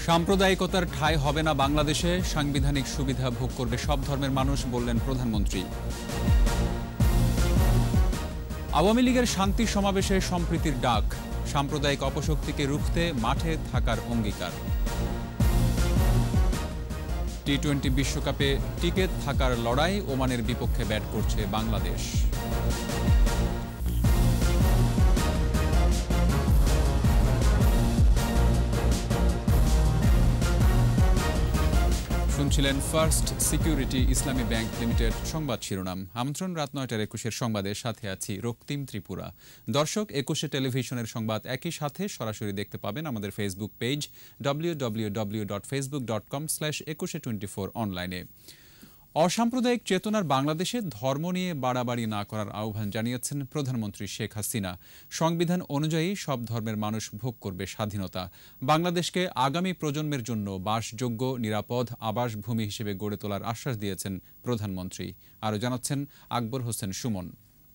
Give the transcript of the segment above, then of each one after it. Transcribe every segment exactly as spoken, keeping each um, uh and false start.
সাম্প্রদায়িকতার ঠাঁই হবে না বাংলাদেশে, সাংবিধানিক সুবিধা ভোগ করবে সব ধর্মের মানুষ, বললেন প্রধানমন্ত্রী। আওয়ামী লীগের শান্তি সমাবেশে সম্প্রীতির ডাক, সাম্প্রদায়িক অপশক্তিকে রুখতে মাঠে থাকার অঙ্গীকার। টি টোয়েন্টি বিশ্বকাপে টিকে থাকার লড়াই, ওমানের বিপক্ষে ব্যাট করছে বাংলাদেশ। শুনছিলেন first security Islami bank limited সংবাদ শিরোনাম। আমন্ত্রণ রাত নয়টার একুশের সংবাদের সাথে আছি রক্তিম ত্রিপুরা। দর্শক, একুশে টেলিভিশনের সংবাদ একই সাথে সরাসরি দেখতে পাবেন আমাদের Facebook page W W W dot Facebook dot com slash Ekushey twenty four অনলাইনে। অসাম্প্রদায়িক চেতনার বাংলাদেশে ধর্ম নিয়ে বাড়াবাড়ি না করার আহ্বান জানিয়েছেন প্রধানমন্ত্রী শেখ হাসিনা। সংবিধান অনুযায়ী সব ধর্মের মানুষ ভোগ করবে স্বাধীনতা। বাংলাদেশকে আগামী প্রজন্মের জন্য বাসযোগ্য, নিরাপদ আবাসভূমি হিসেবে গড়ে তোলার আশ্বাস দিয়েছেন প্রধানমন্ত্রী। আরও জানাচ্ছেন আকবর হোসেন সুমন।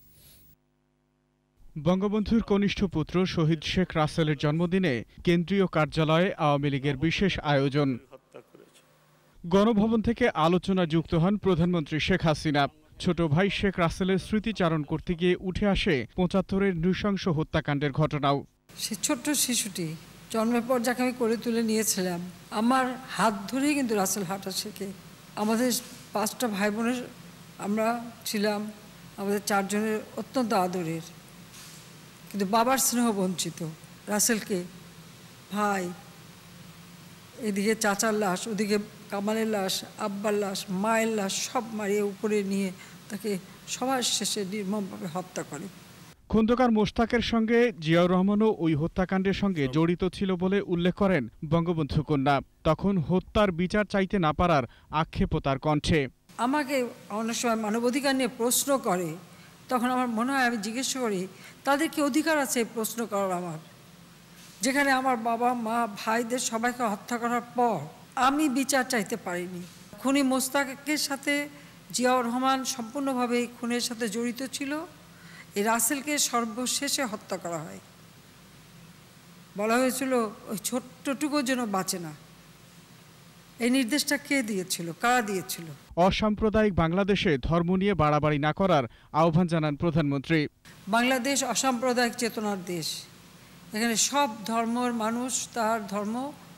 বঙ্গবন্ধুর কনিষ্ঠ পুত্র শহীদ শেখ রাসেলের জন্মদিনে কেন্দ্রীয় কার্যালয়ে আওয়ামী লীগের বিশেষ আয়োজন। গণভবন থেকে আলোচনা যুক্ত হন প্রধানমন্ত্রী শেখ হাসিনা। ছোট ভাই শেখ রাসেলের স্মৃতিচারণ করতে গিয়ে উঠে আসে পঁচাত্তরের নৃশংস হত্যাকাণ্ডের ঘটনাও। সে ছোট্ট শিশুটি জন্মের পর যাকে আমি করে তুলে নিয়েছিলাম, আমার হাত ধরেই কিন্তু রাসেল হাঁটা শেখে। আমাদের পাঁচটা ভাই বোনের আমরা ছিলাম, আমাদের চারজনের অত্যন্ত আদরের, কিন্তু বাবার স্নেহ বঞ্চিত। রাসেলকে ভাই, এদিকে চাচার লাশ, ওদিকে কামালের লাশ, আব্বার লাশ, মায়ের লাশ সব মারিয়ে উপরে নিয়ে তাকে সবার শেষে নির্মমভাবে হত্যা করে। খন্দকার মোশতাকের সঙ্গে জিয়াউর রহমানও ওই হত্যাকাণ্ডের সঙ্গে জড়িত ছিল বলে উল্লেখ করেন বঙ্গবন্ধু কন্যা। তখন হত্যার বিচার চাইতে না পারার আক্ষেপও তার কণ্ঠে। আমাকে অনেক সময় মানবাধিকার নিয়ে প্রশ্ন করে, তখন আমার মনে হয় আমি জিজ্ঞেস করি তাদের কি অধিকার আছে প্রশ্ন করার আমার, যেখানে আমার বাবা মা ভাইদের সবাইকে হত্যা করার পর আমি বিচার চাইতে পারিনি। খুনি মোশতাকের সাথে জিয়াউর রহমান সম্পূর্ণভাবে এই খুনের সাথে জড়িত ছিল। এই রাসেলকে সর্বশেষে হত্যা করা হয়। বলা হয়েছিল ওই ছোট্টটুকুর জন্য বাঁচে না। এই নির্দেশটা কে দিয়েছিল, কারা দিয়েছিল? অসাম্প্রদায়িক বাংলাদেশে ধর্ম নিয়ে বাড়াবাড়ি না করার আহ্বান জানান প্রধানমন্ত্রী। বাংলাদেশ অসাম্প্রদায়িক চেতনার দেশ। এখানে সব ধর্মের মানুষ তার ধর্ম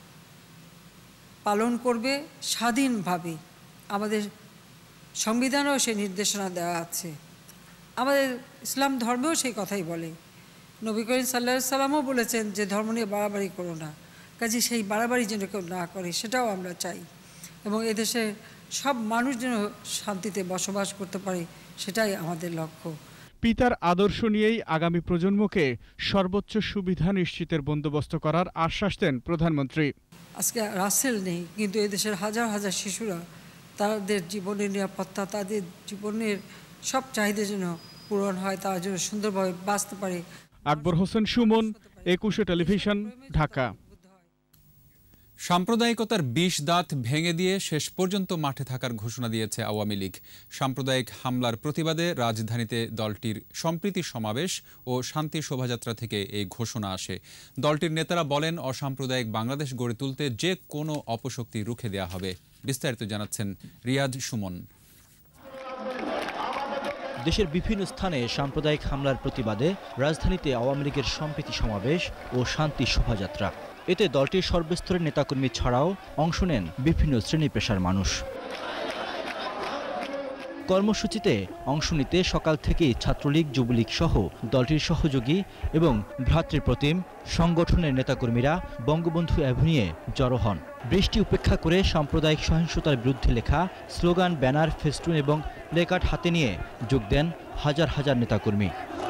পালন করবে স্বাধীনভাবে। আমাদের সংবিধানেও সেই নির্দেশনা দেওয়া আছে, আমাদের ইসলাম ধর্মেও সেই কথাই বলে। নবী করিম সাল্লাল্লাহু আলাইহি সাল্লামও বলেছেন যে ধর্ম নিয়ে বাড়াবাড়ি করো না। কাজে সেই বাড়াবাড়ি যেন কেউ না করে সেটাও আমরা চাই, এবং এদেশে সব মানুষ যেন শান্তিতে বসবাস করতে পারে, সেটাই আমাদের লক্ষ্য। পিতার আদর্শ নিয়েই আগামী প্রজন্মকে সর্বোচ্চ সুবিধা নিশ্চিতের বন্দোবস্ত করার আশ্বাস দেন প্রধানমন্ত্রী। আজকে রাসেল নেই, কিন্তু এদেশের হাজার হাজার শিশুরা তাদের জীবনের নিরাপত্তা, তাদের জীবনের সব চাহিদা যেন পূরণ হয়, তারা যেন সুন্দরভাবে বাঁচতে পারে। আকবর হোসেন সুমন, একুশে টেলিভিশন, ঢাকা। সাম্প্রদায়িকতার বিষ দাঁত ভেঙে দিয়ে শেষ পর্যন্ত মাঠে থাকার ঘোষণা দিয়েছে আওয়ামী লীগ। সাম্প্রদায়িক হামলার প্রতিবাদে রাজধানীতে দলটির সম্প্রীতি সমাবেশ ও শান্তি শোভাযাত্রা থেকে এই ঘোষণা আসে। দলটির নেতারা বলেন, অসাম্প্রদায়িক বাংলাদেশ গড়ে তুলতে যে কোনো অপশক্তি রুখে দেওয়া হবে। বিস্তারিত জানাচ্ছেন রিয়াজ সুমন। দেশের বিভিন্ন স্থানে সাম্প্রদায়িক হামলার প্রতিবাদে রাজধানীতে আওয়ামী লীগের সম্প্রীতি সমাবেশ ও শান্তি শোভাযাত্রা। এতে দলটির সর্বস্তরের নেতাকর্মী ছাড়াও অংশ নেন বিভিন্ন শ্রেণী পেশার মানুষ। কর্মসূচিতে অংশ নিতে সকাল থেকেই ছাত্রলীগ, যুবলীগ সহ দলটির সহযোগী এবং ভ্রাতৃপ্রতিম সংগঠনের নেতাকর্মীরা বঙ্গবন্ধু অ্যাভিনিউয়ে জড়ো হন। বৃষ্টি উপেক্ষা করে সাম্প্রদায়িক সহিংসতার বিরুদ্ধে লেখা স্লোগান, ব্যানার, ফেস্টুন এবং প্লেকার্ড হাতে নিয়ে যোগ দেন হাজার হাজার নেতাকর্মী।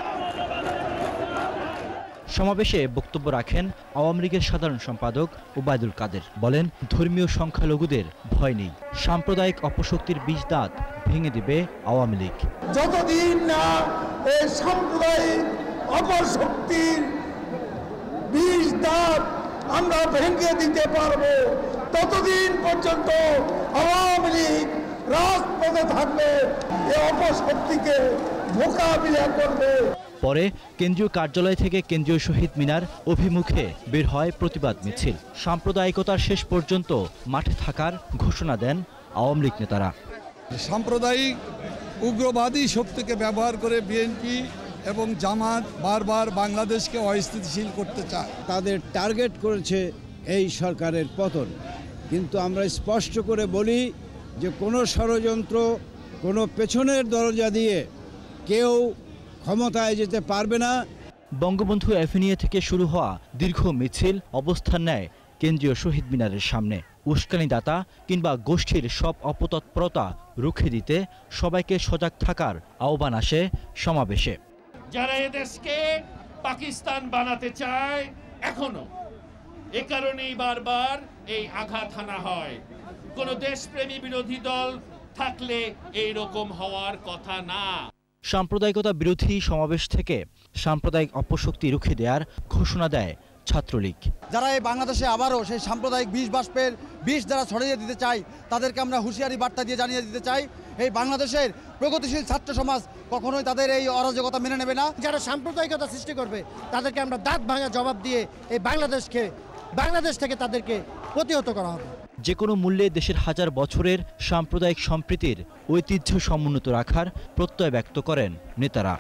সমাবেশে বক্তব্য রাখেন আওয়ামী লীগের সাধারণ সম্পাদক ওবায়দুল কাদের। বলেন, ধর্মীয় সংখ্যালঘুদের ভয় নেই, সাম্প্রদায়িক অপশক্তির বিষ দাঁত ভেঙে দিবে আওয়ামী লীগ। যতদিন না এই সাম্প্রদায়িক অপশক্তির বিষ দাঁত আমরা ভেঙে দিতে পারবো, ততদিন পর্যন্ত আওয়ামী লীগ রাজপথে থাকবে, এই অপশক্তিকে মোকাবিলা করবে। পরে কেন্দ্রীয় কার্যালয় থেকে কেন্দ্রীয় শহীদ মিনার অভিমুখে বের হয় প্রতিবাদ মিছিল। সাম্প্রদায়িকতার শেষ পর্যন্ত মাঠে থাকার ঘোষণা দেন আওয়ামী লীগ নেতারা। সাম্প্রদায়িক উগ্রবাদী শক্তিকে ব্যবহার করে বিএনপি এবং জামাত বারবার বাংলাদেশকে অস্থিতিশীল করতে চায়। তাদের টার্গেট করেছে এই সরকারের পতন, কিন্তু আমরা স্পষ্ট করে বলি যে কোনো ষড়যন্ত্র, কোনো পেছনের দরজা দিয়ে কেউ ক্ষমতায় যেতে পারবে না। বঙ্গবন্ধু অ্যাভিনিউ থেকে শুরু হওয়া দীর্ঘ মিছিল অবস্থান নেয় কেন্দ্রীয় শহীদ মিনারের সামনে। উস্কানিদাতা কিংবা গোষ্ঠীর সব অপতৎপরতা রুখে দিতে সবাইকে সজাগ থাকার আহ্বান আসে সমাবেশে। যারা এদেশকে পাকিস্তান বানাতে চায় এখনো, এ কারণেই বারবার এই আঘাত হানা হয়। কোন দেশপ্রেমী বিরোধী দল থাকলে এই রকম হওয়ার কথা না। সাম্প্রদায়িকতা বিরোধী সমাবেশ থেকে সাম্প্রদায়িক অপশক্তি রুখে দেওয়ার ঘোষণা দেয় ছাত্রলীগ। যারা এই বাংলাদেশে আবারও সেই সাম্প্রদায়িক বিষ বাষ্পের বিষ যারা ছড়িয়ে দিতে চায়, তাদেরকে আমরা হুঁশিয়ারি বার্তা দিয়ে জানিয়ে দিতে চাই, এই বাংলাদেশের প্রগতিশীল ছাত্র সমাজ কখনোই তাদের এই অরাজকতা মেনে নেবে না। যারা সাম্প্রদায়িকতা সৃষ্টি করবে তাদেরকে আমরা দাঁত ভাঙা জবাব দিয়ে এই বাংলাদেশকে বাংলাদেশ থেকে তাদেরকে প্রতিহত করা হবে। যে কোনো মূল্যে দেশের হাজার বছরের সাম্প্রদায়িক সম্প্রীতির ঐতিহ্য সমুন্নত রাখার প্রত্যয় ব্যক্ত করেন নেতারা।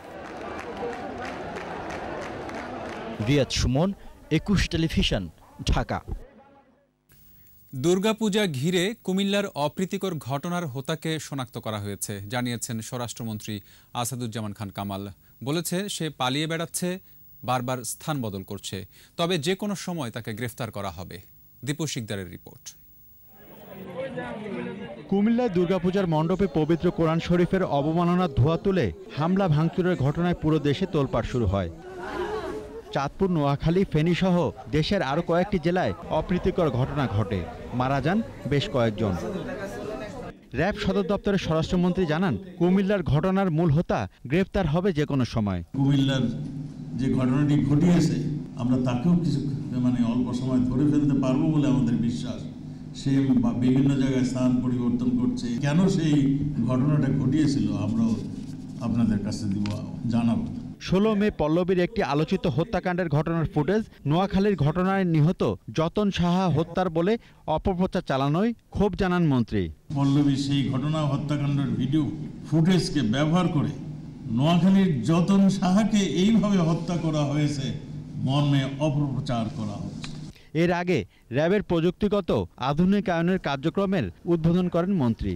রিয়াদ সুমন, একুশ টেলিভিশন, ঢাকা। দুর্গাপূজা ঘিরে কুমিল্লার অপ্রীতিকর ঘটনার হোতাকে শনাক্ত করা হয়েছে, জানিয়েছেন স্বরাষ্ট্রমন্ত্রী আসাদুজ্জামান খান কামাল। বলেছে সে পালিয়ে বেড়াচ্ছে, বারবার স্থান বদল করছে, তবে যে কোনো সময় তাকে গ্রেফতার করা হবে। দীপু শিকদারের রিপোর্ট। কুমিল্লায় দুর্গাপূজার মণ্ডপে পবিত্র কোরআন শরীফের অবমাননার ধোঁয়া তুলে হামলা ভাঙচুরের ঘটনায় পুরো দেশে তোলপাড় শুরু হয়। চাঁদপুর, নোয়াখালী, ফেনী সহ দেশের আরও কয়েকটি জেলায় অপ্রীতিকর ঘটনা ঘটে, মারা যান বেশ কয়েকজন। র্যাব সদর দপ্তরের স্বরাষ্ট্রমন্ত্রী জানান, কুমিল্লার ঘটনার মূল হোতা গ্রেফতার হবে যে কোনো সময়। কুমিল্লার যে ঘটনাটি ঘটিয়েছে আমরা তাকেও কিছু মানে অল্প সময় ধরে ফেলতে পারবো বলে আমাদের বিশ্বাস। সে বিভিন্ন জায়গায় স্থান পরিবর্তন করছে, কেন সেই ঘটনাটা ঘটিয়েছিল আমরাও আপনাদের কাছে দিব জানাবো। ষোলো মে পল্লবীর একটি আলোচিত হত্যাকাণ্ডের ঘটনার ফুটেজ নোয়াখালীর ঘটনায় নিহত যতন সাহা হত্যার বলে অপপ্রচার চালানোয় ক্ষোভ জানান মন্ত্রী। পল্লবী সেই ঘটনা হত্যাকাণ্ডের ভিডিও ফুটেজকে ব্যবহার করে নোয়াখালীর যতন সাহাকে এইভাবে হত্যা করা হয়েছে মর্মে অপপ্রচার করা হচ্ছে। এর আগে র্যাবের প্রযুক্তিগত আধুনিকায়নের কার্যক্রমের উদ্বোধন করেন মন্ত্রী।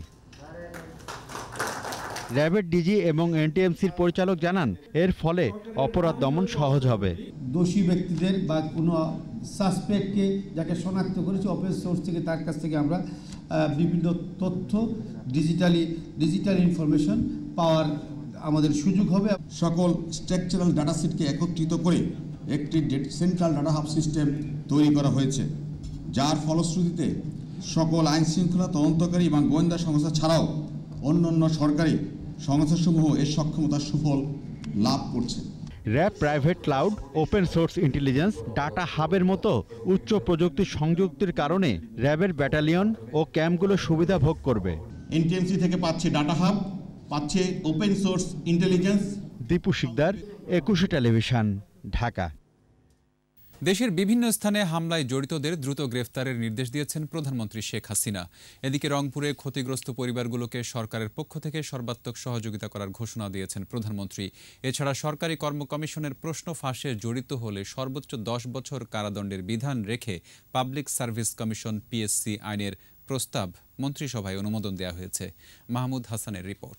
র্যাবের ডিজি এবং এনটিএমসির পরিচালক জানান, এর ফলে অপরাধ দমন সহজ হবে। দোষী ব্যক্তিদের বা কোনো সাসপেক্টকে যাকে শনাক্ত করেছি ওপেন সোর্স থেকে তার কাছ থেকে আমরা বিভিন্ন তথ্য ডিজিটালি ডিজিটাল ইনফরমেশন পাওয়ার আমাদের সুযোগ হবে। সকল স্ট্রাকচারাল ডাটা সেটকে একত্রিত করে একটি সেন্ট্রাল ডাটা হাব সিস্টেম তৈরি করা হয়েছে, যার ফলশ্রুতিতে সকল আইন শৃঙ্খলা তদন্তকারী এবং গোয়েন্দা সংস্থা ছাড়াও অন্যান্য সরকারি সংস্থাসমূহ এর সক্ষমতার সুফল লাভ করছে। RAB private cloud, open source intelligence, data হাবের মতো উচ্চ প্রযুক্তির সংযুক্তির কারণে র্যাবের ব্যাটালিয়ন ও ক্যাম্পগুলো সুবিধা ভোগ করবে। এনটিএমসি থেকে পাচ্ছে ডাটা হাব, পাচ্ছে open source intelligence. Dipu Shikdar, Ekushey television, Dhaka. দেশের বিভিন্ন স্থানে হামলায় জড়িতদের দ্রুত গ্রেফতারের নির্দেশ দিয়েছেন প্রধানমন্ত্রী শেখ হাসিনা। এদিকে রংপুরে ক্ষতিগ্রস্ত পরিবারগুলোকে সরকারের পক্ষ থেকে সর্বাত্মক সহযোগিতা করার ঘোষণা দিয়েছেন প্রধানমন্ত্রী। এছাড়া সরকারি কর্ম কমিশনের প্রশ্ন ফাঁসে জড়িত হলে সর্বোচ্চ দশ বছর কারাদণ্ডের বিধান রেখে পাবলিক সার্ভিস কমিশন পিএসসি আইনের প্রস্তাব মন্ত্রিসভায় অনুমোদন দেওয়া হয়েছে। মাহমুদ হাসানের রিপোর্ট।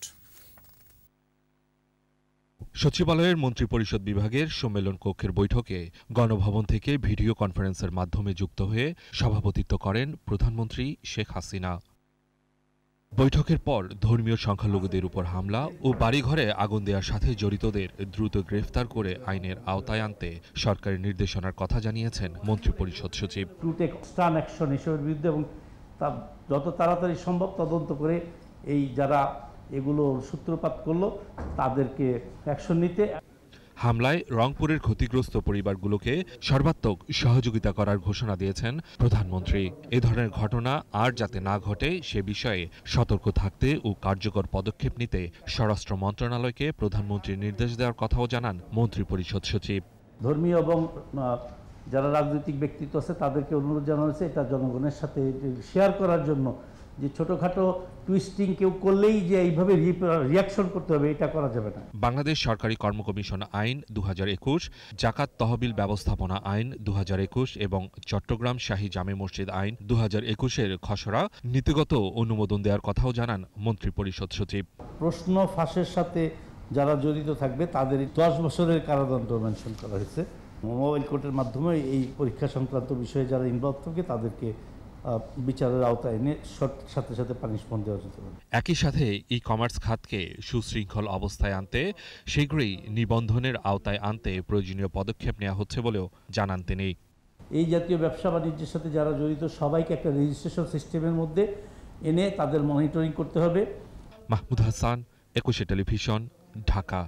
সচিবালয়ের মন্ত্রিপরিষদ বিভাগের সম্মেলন কক্ষের বৈঠকে গণভবন থেকে ভিডিও কনফারেন্সের মাধ্যমে যুক্ত হয়ে সভাপতিত্ব করেন প্রধানমন্ত্রী শেখ হাসিনা। বৈঠকের পর ধর্মীয় সংখ্যালঘুদের উপর হামলা ও বাড়িঘরে আগুন দেওয়ার সাথে জড়িতদের দ্রুত গ্রেফতার করে আইনের আওতায় আনতে সরকারের নির্দেশনার কথা জানিয়েছেন মন্ত্রিপরিষদ সচিব। স্ট্রান অ্যাকশন এসবের বিরুদ্ধে এবং তা যত তাড়াতাড়ি সম্ভব তদন্ত করে এই যারা এগুলো সূত্রপাত করলো তাদেরকে অ্যাকশন নিতে। হামলায় রংপুরের ক্ষতিগ্রস্ত পরিবারগুলোকে সর্বাত্মক সহযোগিতা করার ঘোষণা দিয়েছেন প্রধানমন্ত্রী। এ ধরনের ঘটনা আর যাতে না ঘটে সে বিষয়ে সতর্ক থাকতে ও কার্যকর পদক্ষেপ নিতে স্বরাষ্ট্র মন্ত্রণালয়কে প্রধানমন্ত্রীর নির্দেশ দেওয়ার কথাও জানান মন্ত্রিপরিষদ সচিব। ধর্মীয় এবং যারা রাজনৈতিক ব্যক্তিত্ব আছে তাদেরকে অনুরোধ জানানো হয়েছে এটা জনগণের সাথে শেয়ার করার জন্য, যে ছোটখাটো টুইস্টিং কেউ করলেই যে এইভাবে রিয়াকশন করতে হবে এটা করা যাবে না। বাংলাদেশ সরকারি কর্মকমিশন আইন দু হাজার একুশ, জাকাত তহবিল ব্যবস্থাপনা আইন দু হাজার একুশ এবং চট্টগ্রাম শাহী জামে মসজিদ আইন দু হাজার একুশের খসড়া নীতিগত অনুমোদন দেওয়ার কথাও জানান মন্ত্রিপরিষদ সচিব। প্রশ্ন ফাঁসের সাথে যারা জড়িত থাকবে তাদের দশ বছরের কারাদণ্ড মেনশন করা হয়েছে। মোবাইল কোর্টের মাধ্যমে এই পরীক্ষা সংক্রান্ত বিষয়ে যারা ইনভলভ থাকে তাদেরকে বিচারের আওতায় এনে সাথে সাথে পানিশমেন্ট দেওয়া যেতে পারে। একই সাথে ই কমার্স খাতকে সুশৃঙ্খল অবস্থায় আনতে শীঘ্রই নিবন্ধনের আওতায় আনতে প্রয়োজনীয় পদক্ষেপ নেওয়া হচ্ছে বলেও জানান তিনি। এই জাতীয় ব্যবসা বাণিজ্যের সাথে যারা জড়িত সবাইকে একটা রেজিস্ট্রেশন সিস্টেমের মধ্যে এনে তাদের মনিটরিং করতে হবে। মাহমুদ হাসান, একুশে টেলিভিশন, ঢাকা।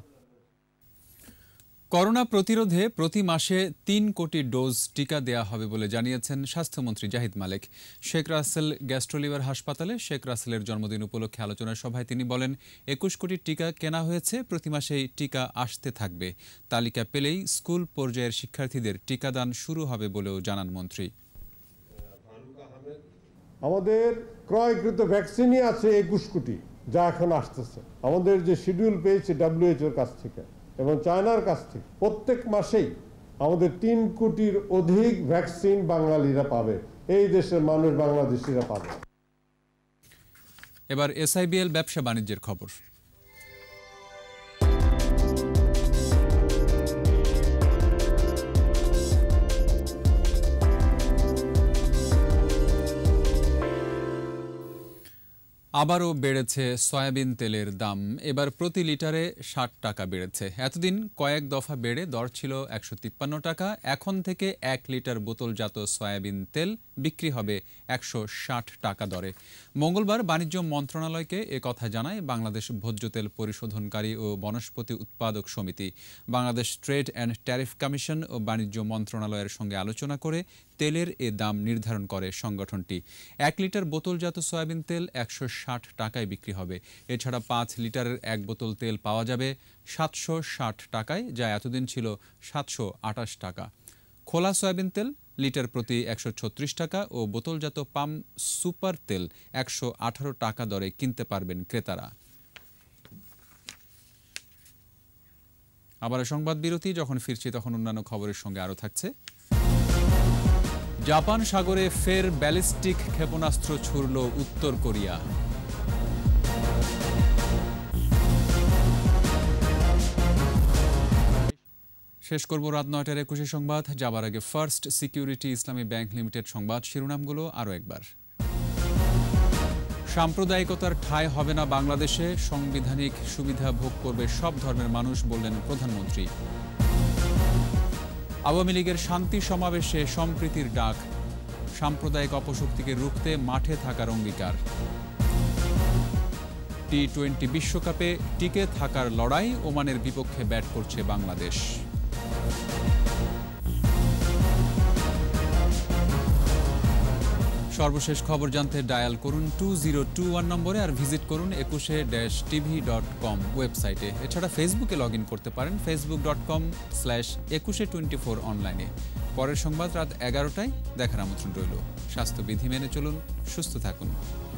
করোনা প্রতিরোধে প্রতি মাসে তিন কোটি ডোজ টিকা দেয়া হবে বলে জানিয়েছেন স্বাস্থ্যমন্ত্রী জাহিদ মালেক। শেখ রাসেল গ্যাস্ট্রোলিভার হাসপাতালে শেখ রাসেলের জন্মদিন উপলক্ষে আলোচনা সভায় তিনি বলেন, একুশ কোটি টিকা কেনা হয়েছে, প্রতি মাসেই টিকা আসতে থাকবে। তালিকা পেলেই স্কুল পর্যায়ের শিক্ষার্থীদের টিকাদান শুরু হবে বলেও জানান মন্ত্রী। আমাদের ক্রয়কৃত ভ্যাকসিনই আছে একুশ কোটি, যা এখন আসতেছে। আমাদের যে শিডিউল পেয়েছে ডব্লিউএইচওর কাছ থেকে এবং চায়নার কাছ থেকে, প্রত্যেক মাসেই আমাদের তিন কোটির অধিক ভ্যাকসিন বাঙালিরা পাবে, এই দেশের মানুষ বাংলাদেশিরা পাবে। এবার এসআইবিএল ব্যবসা বাণিজ্যের খবর। আবারও বেড়েছে সয়াবিন তেলের দাম। এবার প্রতি লিটারে ষাট টাকা বেড়েছে। এতদিন কয়েক দফা বেড়ে দর ছিল একশো তিপ্পান্ন টাকা। এখন থেকে এক লিটার বোতলজাত সয়াবিন তেল বিক্রি হবে একশো ষাট টাকা দরে। মঙ্গলবার বাণিজ্য মন্ত্রণালয়কে এ কথা জানায় বাংলাদেশ ভোজ্য তেল পরিশোধনকারী ও বনস্পতি উৎপাদক সমিতি। Bangladesh trade and tariff commission ও বাণিজ্য মন্ত্রণালয়ের সঙ্গে আলোচনা করে তেলের এ দাম নির্ধারণ করে সংগঠনটি। এক লিটার বোতলজাত সয়াবিন তেল একশো ষাট টাকায় বিক্রি হবে। এছাড়া পাঁচ লিটারের এক বোতল তেল পাওয়া যাবে সাতশো ষাট টাকায়, যা এতদিন ছিল সাতশো আটাশ টাকা। খোলা সয়াবিন তেল লিটার প্রতি একশো ছত্রিশ টাকা ও বোতলজাত পাম সুপার তেল একশো আঠারো টাকা দরে কিনতে পারবেন ক্রেতারা। আবার সংবাদ বিরতি, যখন ফিরছি তখন অন্যান্য খবরের সঙ্গে আরও থাকছে। জাপান সাগরে ফের ব্যালিস্টিক ক্ষেপণাস্ত্র ছুড়ল উত্তর কোরিয়া। শেষ করব রাত নয়টার একুশে সংবাদ। যাবার আগে first security Islami bank limited সংবাদ শিরোনামগুলো আরও একবার। সাম্প্রদায়িকতার ঠাঁই হবে না বাংলাদেশে, সাংবিধানিক সুবিধা ভোগ করবে সব ধর্মের মানুষ, বললেন প্রধানমন্ত্রী। আওয়ামী লীগের শান্তি সমাবেশে সম্প্রীতির ডাক, সাম্প্রদায়িক অপশক্তিকে রুখতে মাঠে থাকার অঙ্গীকার। টি টোয়েন্টি বিশ্বকাপে টিকে থাকার লড়াই, ওমানের বিপক্ষে ব্যাট করছে বাংলাদেশ। সর্বশেষ খবর জানতে ডায়াল করুন টু জিরো টু ওয়ান নম্বরে আর ভিজিট করুন একুশে ড্যাশ টিভি ডট কম ওয়েবসাইটে। এছাড়া ফেসবুকে লগ ইন করতে পারেন Facebook dot com slash Ekushey twenty four অনলাইনে। পরের সংবাদ রাত এগারোটায় দেখার আমন্ত্রণ রইল। স্বাস্থ্যবিধি মেনে চলুন, সুস্থ থাকুন।